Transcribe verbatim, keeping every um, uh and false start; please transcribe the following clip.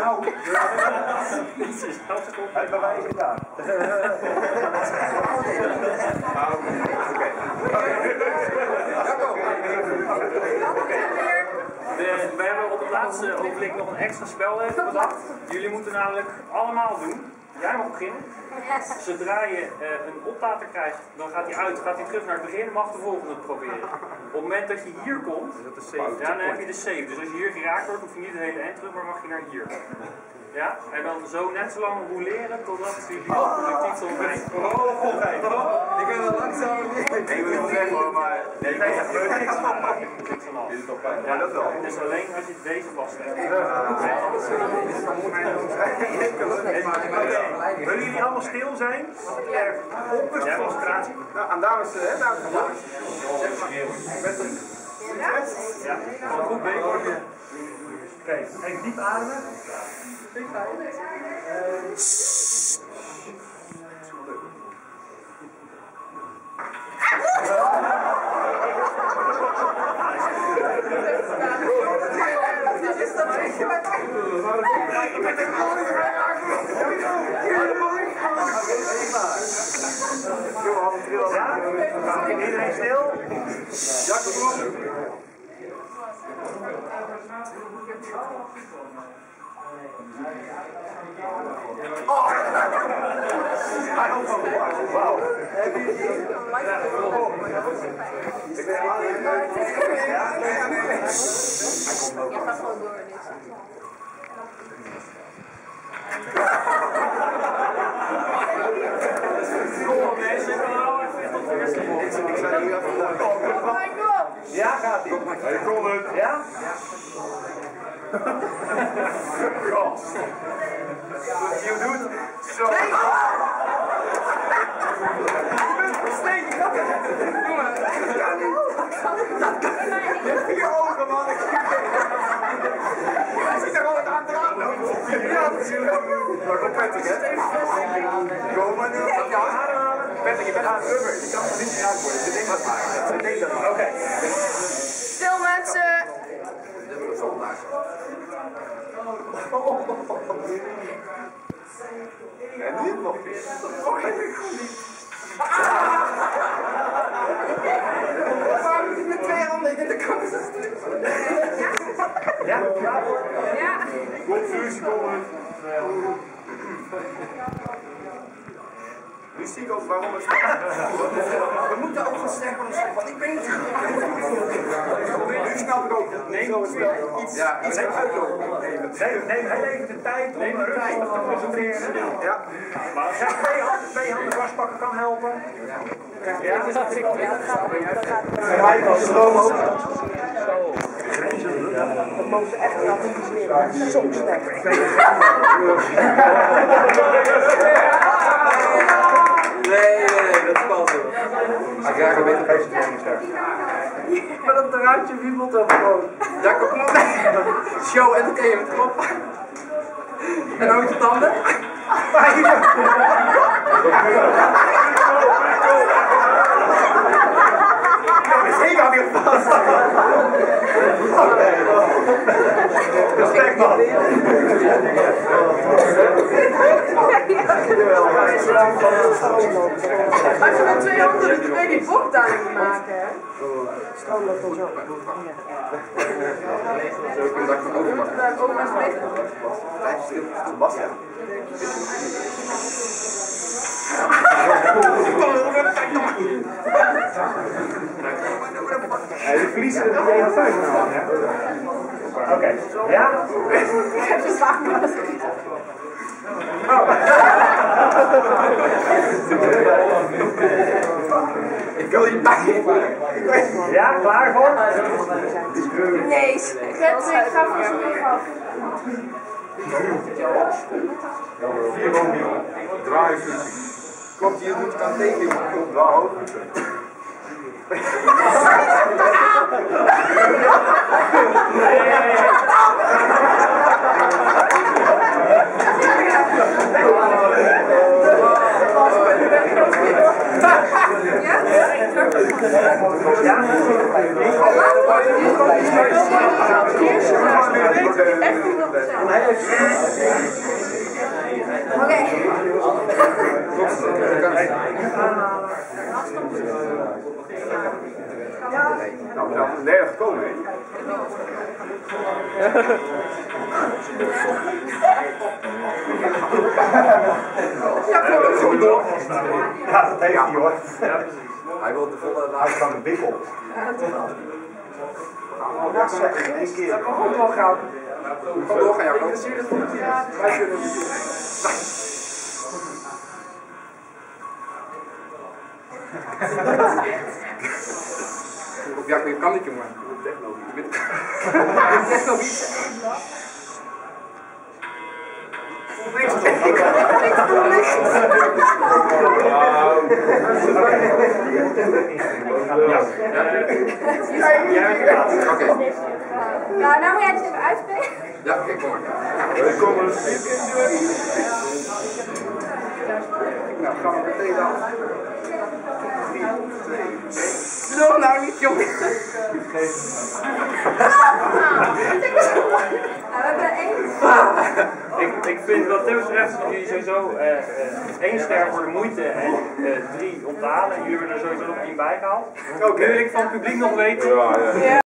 Nou, hij bewijst het daar. We hebben op het laatste ogenblik nog een extra spel bedacht. Jullie moeten namelijk allemaal doen. Jij mag beginnen. Zodra je uh, een oplater krijgt, dan gaat hij uit, gaat hij terug naar het begin en mag de volgende proberen. Op het moment dat je hier komt, ja, dan heb je de save. Dus als je hier geraakt wordt, hoef je niet het hele eind terug, maar mag je naar hier. Ja, en dan zo net zo lang rouleren totdat je die productief zal brengen. Ik ben al langzaam niet. Ik wil het zeggen hoor, maar... Nee, nee, er gebeurt niks van alles. Ja, dat wel. Het is alleen als je deze vast hebt. Willen jullie allemaal stil zijn? Ja, concentratie. Nou, aan dames, hè, dames en heren. Ja, gewoon goed bezig. Oké, even diep ademen. Iedereen stil? Ja, kom op. Oh! Hij houdt van wauw. Heb je die? Ik ben al in ja, nee, nee, nee. Je gaat gewoon door dit. Kom op mensen, ik kan er al even tot de eerste volgen. Ik zei nu even Oh my god! ja, gaat ie. Hij kon het. Ja? God. Wat je doet, zo. Steek, je gaat het. Jongen, dat kan niet. Je hebt vier ogen, man. Hij ziet er gewoon aan te lopen. Ja, natuurlijk. Maar kom Patrick, hè. Kom maar nu. Patrick, je bent aan het rubber. Je kan er niet uit worden. Je denkt wat maken. Je denkt dat maar. Oké. Stil mensen! En nu nog eens. Waarom moet ik met twee handen in de kant? Ja? Ja! Goed, vier seconden. Nu zie ik ook waarom het... We moeten ook gaan zeggen, want ik weet niet. Nu snap ik ook. Neem iets, ja, iets uitlopen. Neem, neem heel even de tijd om de tijd te concentreren. Ja. Maar als jij twee handen, twee handen vastpakken kan helpen. Ja, dat gaat het. Voor mij was stroom ook. Dat mogen ze echt wel niet meer. Zo sterk. Ik weet het Nee, nee, dat valt wel. Ik krijg een beetje geest sterk. Maar dat draadje wiebelt ook gewoon. Ja, kom op. Show entertainment, kom op. En ook je tanden. Ik had niet vast. Respect man. Als je met twee handen de tweede bocht aan moet maken, hè? Zo kun je dat van over maken. Dat ook maar spelen. Sebastian. Ja, die verliezen er niet één vijf aan, hè? Oké, ja? Ik heb ze samen. Ik wil je pijn. Ja, klaar voor? Nee, ik ga voor zo'n even af. Vier woningen. Draaifunctie. Klopt, je moet gaan tekenen, maar ik wil wel hoog. Echt goed. Oké. Nou, we zijn op de derde gekomen, hè? Ja, dat is goed door. Ja, dat heeft hij hoor. Hij wil de volle Hij kan een bik op. Ja, zeg. Eén keer. Dat kan goed doorgaan. Kan doorgaan, Jacco. Wij kunnen Op Jacco, je kan niet, jongen. Je bent techno niet. Niks doen. Niks doen, niks Oké. Nou, nou moet jij het even uitspelen. Ja, oké, kom maar. Kom maar. Nou, gaan we meteen af. Nog nou niet, jongen. We hebben één. Ik, ik vind wat dit betreft dat jullie sowieso uh, uh, één ster voor de moeite en uh, drie om te halen. Jullie hebben er sowieso nog één bij gehaald. Nu wil ik van het publiek nog weten.